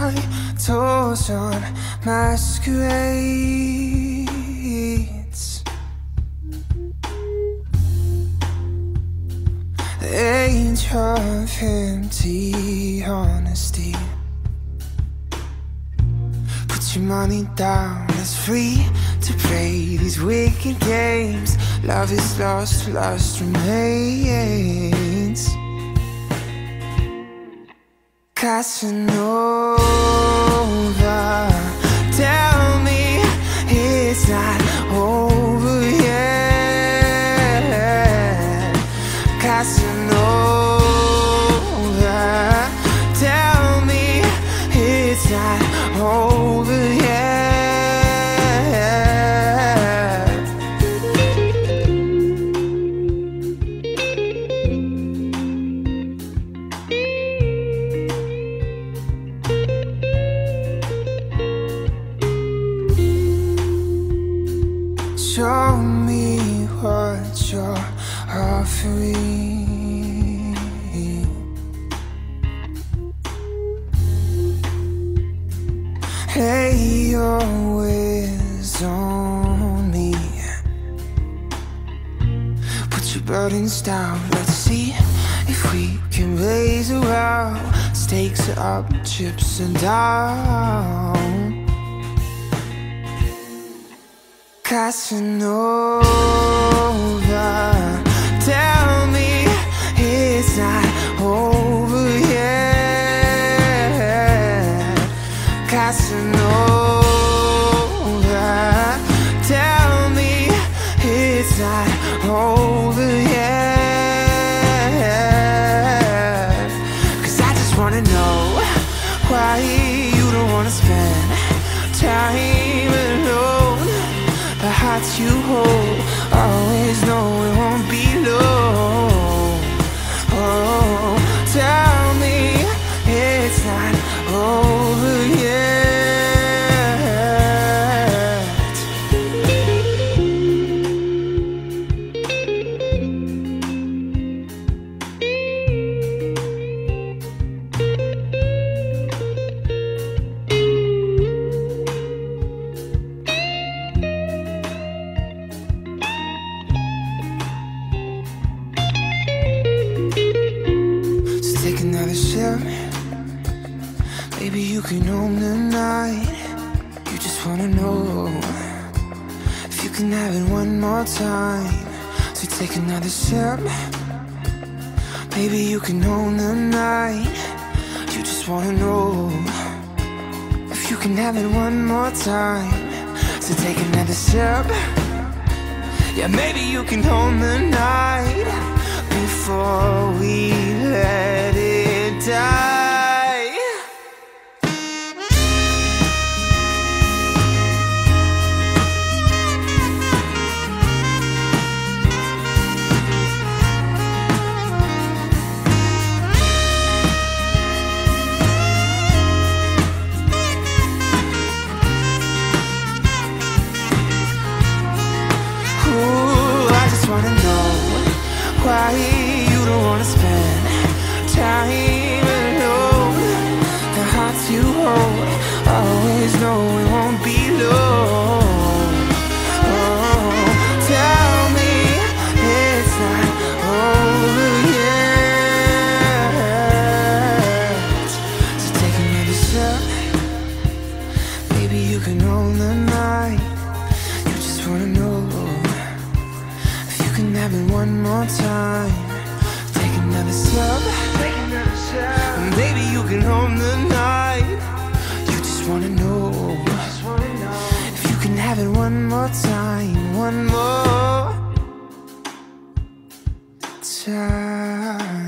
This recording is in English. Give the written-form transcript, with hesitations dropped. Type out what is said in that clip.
my toes on masquerades. The age of empty honesty. Put your money down, it's free to play these wicked games. Love is lost, lust remains. Casanova, tell me it's not over yet. Casanova, tell me it's not over yet. Show me what you're offering. Lay your ways on me. Put your burdens down. Let's see if we can raise a row. Stakes are up, chips are down. Casanova, tell me it's not over yet. Casanova, tell me it's not over yet. 'Cause I just wanna know why you don't wanna spend time alone. The hearts you hold, always know it won't be long. Oh, tell me it's not over yet. Take another sip. Maybe you can own the night. You just wanna know if you can have it one more time. So take another sip. Maybe you can own the night. You just wanna know if you can have it one more time. So take another sip. Yeah, maybe you can own the night before we let it die. Ooh, I just wanna know why you don't wanna spend time alone. The hearts you hold, always know it won't be long. Oh, tell me it's not over yet. So take another sip. Maybe you can own the night. You just wanna know if you can have it one more time. Take another sip. Maybe you can own the night. You just wanna know if you can have it one more time. One more time.